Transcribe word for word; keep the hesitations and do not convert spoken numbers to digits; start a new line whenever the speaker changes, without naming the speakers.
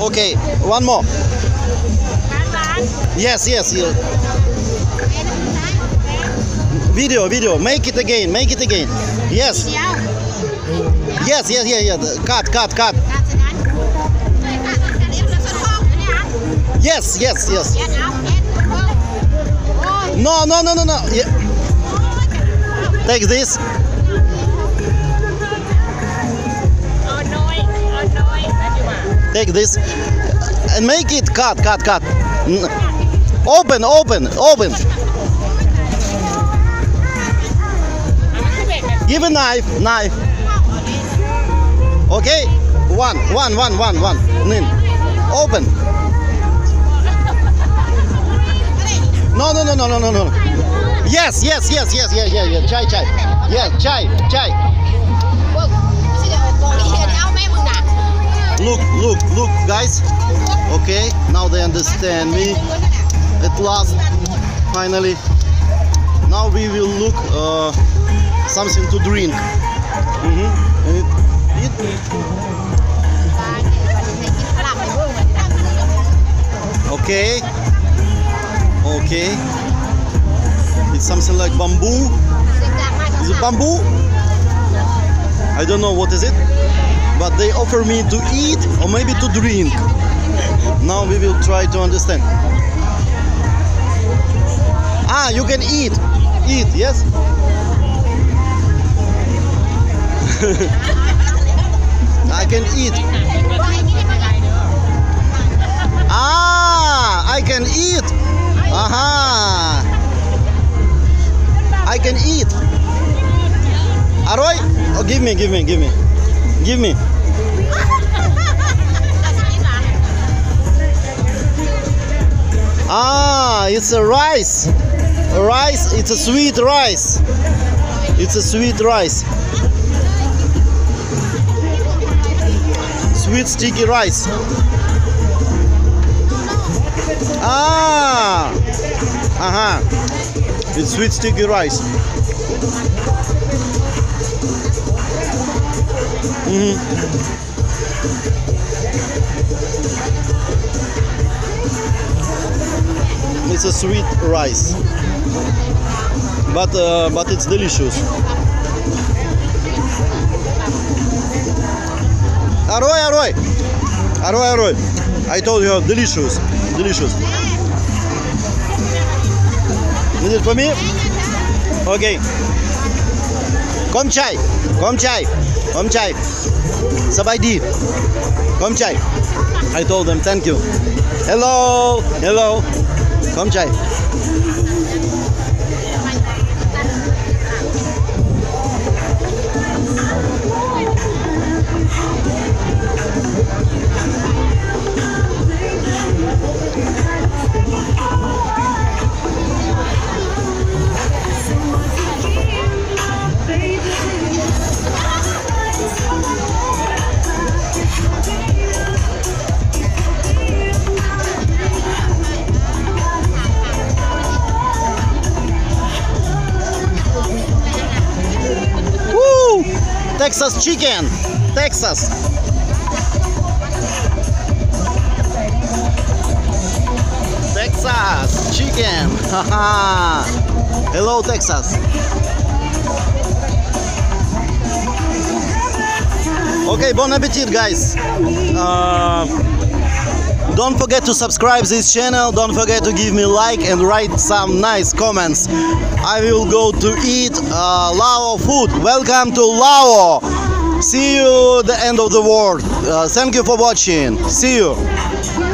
Okay, one more. Yes, yes, yes. Video, video. Make it again. Make it again. Yes. Yes, yes, yes, yes. Cut, cut, cut. Yes, yes, yes. No, no, no, no, no. Yeah. Take this. Take this and make it cut, cut, cut. Open, open, open. Give a knife, knife. Okay, one, one, one, one, one. Open. No, no, no, no, no, no, no. Yes, yes, yes, yes, yes, yes, yes. Chai, chai. Yes, chai, chai. Look, look, look, guys. Okay, now they understand me. At last, finally. Now we will look uh, something to drink. Mm-hmm. And it, it. Okay. Okay. It's something like bamboo. Is it bamboo? I don't know what is it. But they offer me to eat or maybe to drink. Now we will try to understand. Ah, you can eat. Eat, yes? I can eat. Ah, I can eat. Aha. I can eat. Aroy? Oh, give me, give me, give me. Give me. Ah, it's a rice. A rice, it's a sweet rice. It's a sweet rice. Sweet sticky rice. Ah. Uh-huh. It's sweet sticky rice. Mm-hmm. It's a sweet rice, but uh, but it's delicious. Aroy, aroy, aroy, aroy. I told you, delicious, delicious. Is it for me? Okay. Kom chai, kom chai, kom chai. Sabadi, kom chai. I told them thank you. Hello, hello. Kom chai. Texas chicken, Texas. Texas chicken. Haha. Hello, Texas. Okay, bon appetit, guys. Uh, don't forget to subscribe this channel. Don't forget to give me like and write some nice comments. I will go to eat uh, Lao food. Welcome to Lao. See you at the end of the world. Uh, thank you for watching. See you.